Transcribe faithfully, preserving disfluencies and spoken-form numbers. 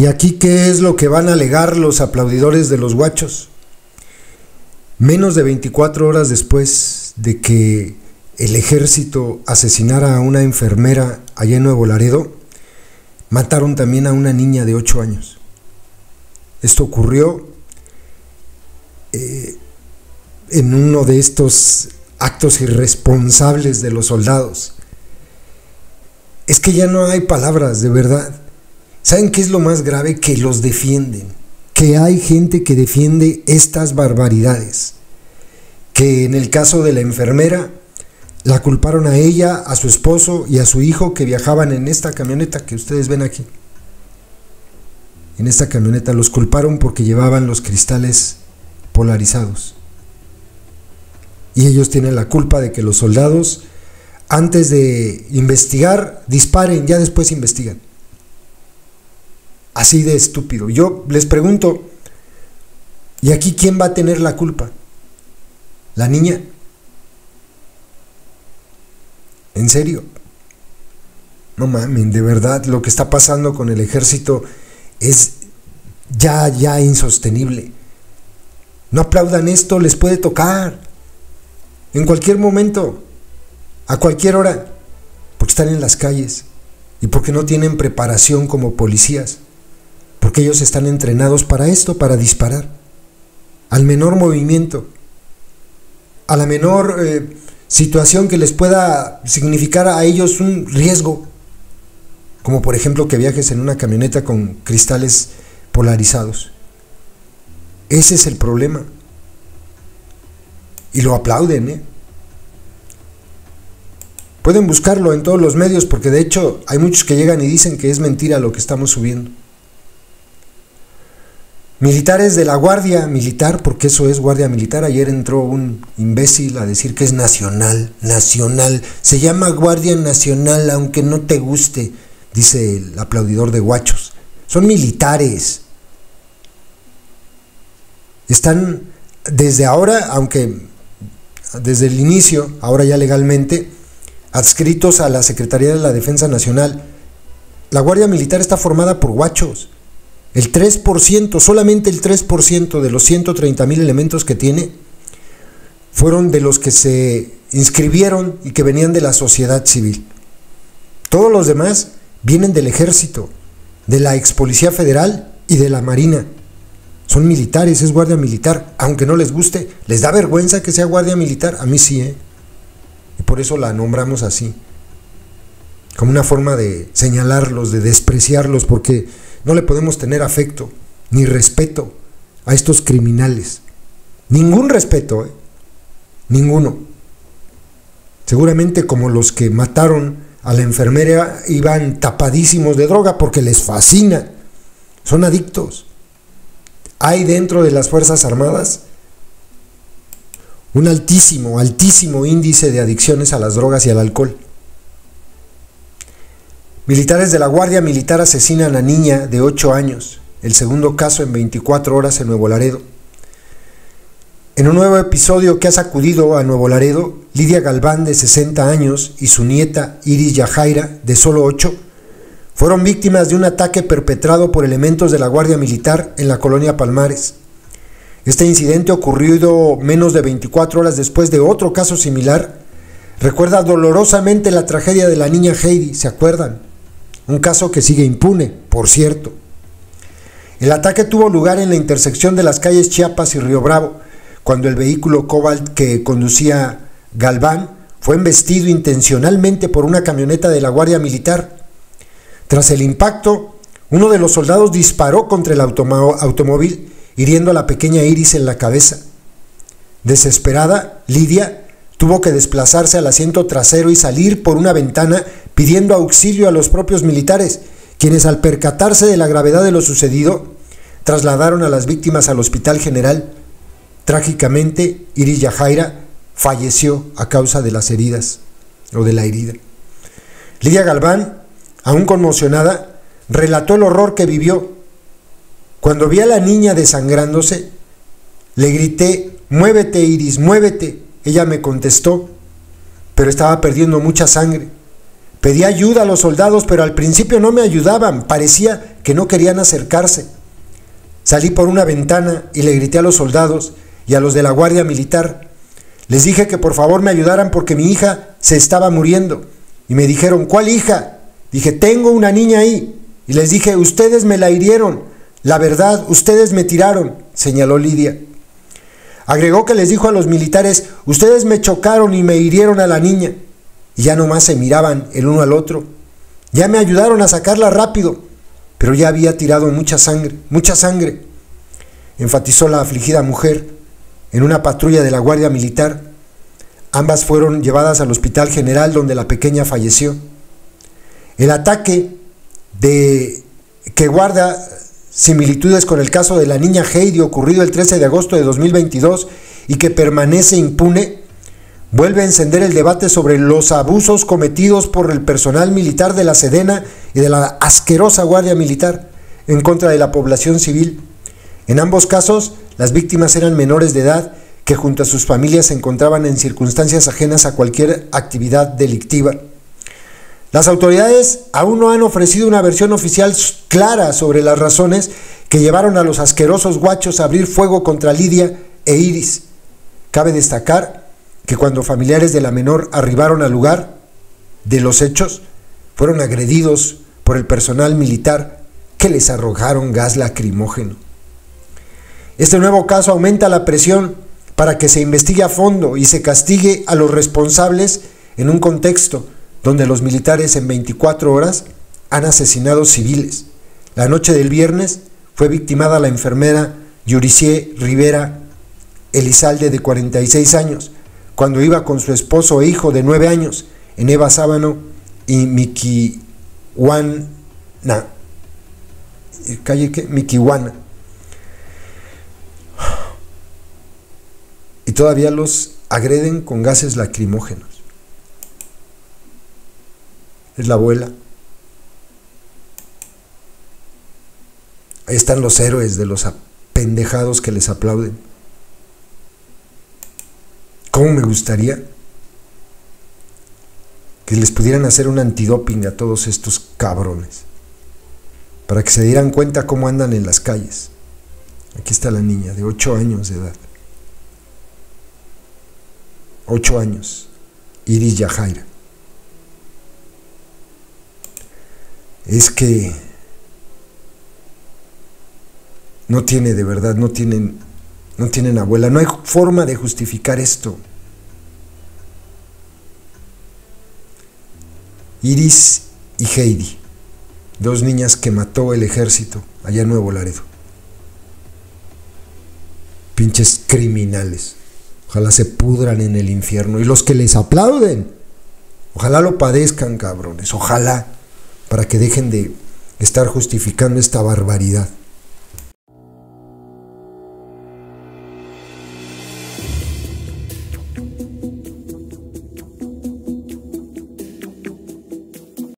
¿Y aquí qué es lo que van a alegar los aplaudidores de los guachos? Menos de veinticuatro horas después de que el ejército asesinara a una enfermera allá en Nuevo Laredo, mataron también a una niña de ocho años. Esto ocurrió eh, en uno de estos actos irresponsables de los soldados. Es que ya no hay palabras, de verdad. ¿Saben qué es lo más grave? Que los defienden, que hay gente que defiende estas barbaridades, que en el caso de la enfermera la culparon a ella, a su esposo y a su hijo que viajaban en esta camioneta que ustedes ven aquí. En esta camioneta los culparon porque llevaban los cristales polarizados. Y ellos tienen la culpa de que los soldados, antes de investigar, disparen, ya después investigan. Así de estúpido. Yo les pregunto, ¿y aquí quién va a tener la culpa? ¿La niña? ¿En serio? No mamen, de verdad, lo que está pasando con el ejército es ya, ya insostenible. No aplaudan esto, les puede tocar en cualquier momento, a cualquier hora, porque están en las calles y porque no tienen preparación como policías, porque ellos están entrenados para esto, para disparar al menor movimiento, a la menor eh, situación que les pueda significar a ellos un riesgo, como por ejemplo que viajes en una camioneta con cristales polarizados. Ese es el problema. Y lo aplauden, ¿eh? Pueden buscarlo en todos los medios, porque de hecho hay muchos que llegan y dicen que es mentira lo que estamos subiendo. Militares de la Guardia Militar, porque eso es Guardia Militar. Ayer entró un imbécil a decir que es nacional, nacional. Se llama Guardia Nacional, aunque no te guste, dice el aplaudidor de guachos. Son militares. Están desde ahora, aunque desde el inicio, ahora ya legalmente, adscritos a la Secretaría de la Defensa Nacional. La Guardia Militar está formada por guachos. El tres por ciento, solamente el tres por ciento de los ciento treinta mil elementos que tiene fueron de los que se inscribieron y que venían de la sociedad civil. Todos los demás vienen del ejército, de la ex Policía Federal y de la Marina. Son militares, es Guardia Militar, aunque no les guste. ¿Les da vergüenza que sea Guardia Militar? A mí sí, ¿eh? Y por eso la nombramos así, como una forma de señalarlos, de despreciarlos, porque no le podemos tener afecto ni respeto a estos criminales. Ningún respeto, ¿eh? Ninguno. Seguramente como los que mataron a la enfermera iban tapadísimos de droga porque les fascina. Son adictos. Hay dentro de las Fuerzas Armadas un altísimo, altísimo índice de adicciones a las drogas y al alcohol. Militares de la Guardia Militar asesinan a niña de ocho años, el segundo caso en veinticuatro horas en Nuevo Laredo. En un nuevo episodio que ha sacudido a Nuevo Laredo, Lidia Galván, de sesenta años, y su nieta Iris Yajaira, de solo ocho, fueron víctimas de un ataque perpetrado por elementos de la Guardia Militar en la colonia Palmares. Este incidente, ocurrido menos de veinticuatro horas después de otro caso similar, recuerda dolorosamente la tragedia de la niña Heidi, ¿se acuerdan? Un caso que sigue impune, por cierto. El ataque tuvo lugar en la intersección de las calles Chiapas y Río Bravo, cuando el vehículo Cobalt que conducía Galván fue embestido intencionalmente por una camioneta de la Guardia Militar. Tras el impacto, uno de los soldados disparó contra el automóvil, hiriendo a la pequeña Iris en la cabeza. Desesperada, Lidia tuvo que desplazarse al asiento trasero y salir por una ventana pidiendo auxilio a los propios militares, quienes, al percatarse de la gravedad de lo sucedido, trasladaron a las víctimas al Hospital General. Trágicamente, Iris Yajaira falleció a causa de las heridas o de la herida. Lidia Galván, aún conmocionada, relató el horror que vivió. Cuando vi a la niña desangrándose, le grité: "Muévete, Iris, muévete". Ella me contestó, pero estaba perdiendo mucha sangre. Pedí ayuda a los soldados, pero al principio no me ayudaban. Parecía que no querían acercarse. Salí por una ventana y le grité a los soldados y a los de la Guardia Militar. Les dije que por favor me ayudaran porque mi hija se estaba muriendo. Y me dijeron, ¿cuál hija? Dije, tengo una niña ahí. Y les dije, ustedes me la hirieron. La verdad, ustedes me tiraron, señaló Lidia. Agregó que les dijo a los militares, ustedes me chocaron y me hirieron a la niña. Y ya nomás se miraban el uno al otro. Ya me ayudaron a sacarla rápido, pero ya había tirado mucha sangre, mucha sangre, enfatizó la afligida mujer en una patrulla de la Guardia Militar. Ambas fueron llevadas al Hospital General donde la pequeña falleció. El ataque de, que guarda similitudes con el caso de la niña Heidi ocurrido el trece de agosto de dos mil veintidós y que permanece impune, vuelve a encender el debate sobre los abusos cometidos por el personal militar de la Sedena y de la asquerosa Guardia Militar en contra de la población civil. En ambos casos, las víctimas eran menores de edad que junto a sus familias se encontraban en circunstancias ajenas a cualquier actividad delictiva. Las autoridades aún no han ofrecido una versión oficial clara sobre las razones que llevaron a los asquerosos guachos a abrir fuego contra Lidia e Iris. Cabe destacar que cuando familiares de la menor arribaron al lugar de los hechos, fueron agredidos por el personal militar que les arrojaron gas lacrimógeno. Este nuevo caso aumenta la presión para que se investigue a fondo y se castigue a los responsables en un contexto donde los militares en veinticuatro horas han asesinado civiles. La noche del viernes fue victimada la enfermera Yuricie Rivera Elizalde, de cuarenta y seis años, cuando iba con su esposo e hijo de nueve años en Eva Sábano y Miquihuana, calle ¿qué? Miquihuana. Y todavía los agreden con gases lacrimógenos. Es la abuela. Ahí están los héroes de los apendejados que les aplauden. ¿Cómo me gustaría que les pudieran hacer un antidoping a todos estos cabrones? Para que se dieran cuenta cómo andan en las calles. Aquí está la niña de ocho años de edad. ocho años. Iris Yajaira. Es que no tiene, de verdad, no tienen, no tienen abuela. No hay forma de justificar esto. Iris y Heidi, dos niñas que mató el ejército allá en Nuevo Laredo. Pinches criminales. Ojalá se pudran en el infierno. Y los que les aplauden, ojalá lo padezcan, cabrones. Ojalá, para que dejen de estar justificando esta barbaridad.